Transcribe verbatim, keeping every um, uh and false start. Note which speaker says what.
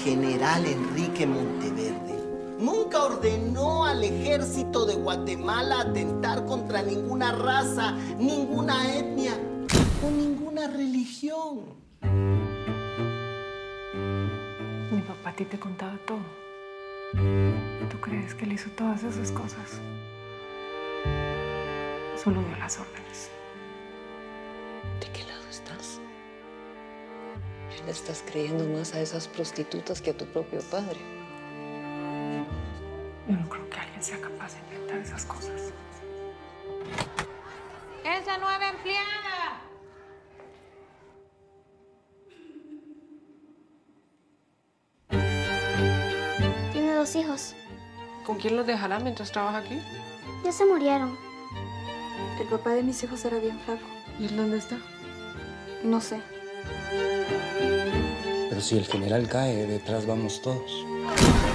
Speaker 1: general Enrique Monteverde nunca ordenó al ejército de Guatemala atentar contra ninguna raza, ninguna etnia o ninguna religión.
Speaker 2: Mi papá a ti te contaba todo. ¿Tú crees que él hizo todas esas cosas? Solo dio las órdenes.
Speaker 3: ¿De qué lado estás? ¿Ya le estás creyendo más a esas prostitutas que a tu propio padre?
Speaker 2: Yo no creo que alguien sea capaz de inventar esas cosas.
Speaker 4: ¡Es la nueva empleada!
Speaker 5: Tiene dos hijos.
Speaker 2: ¿Con quién los dejará mientras trabaja aquí?
Speaker 5: Ya se murieron.
Speaker 6: El papá de mis hijos era bien flaco.
Speaker 2: ¿Y él dónde está?
Speaker 6: No sé.
Speaker 7: Pero si el general cae, detrás vamos todos.